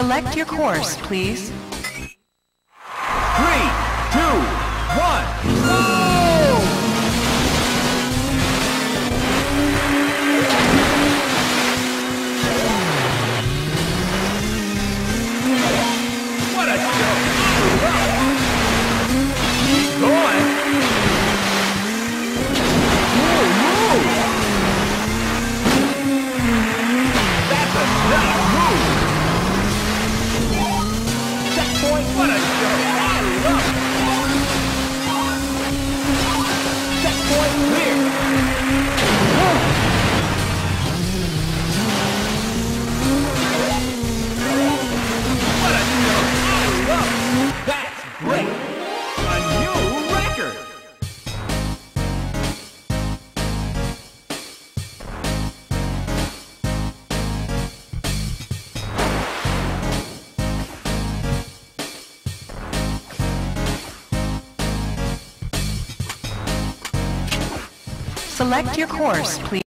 Select your course, please. 3, 2, 1, go! What a show! Keep going! Move! That's a nice move! Checkpoint! What a show! I love it! Checkpoint clear! What a show! I love it! That's great! A new record! Select your course, please.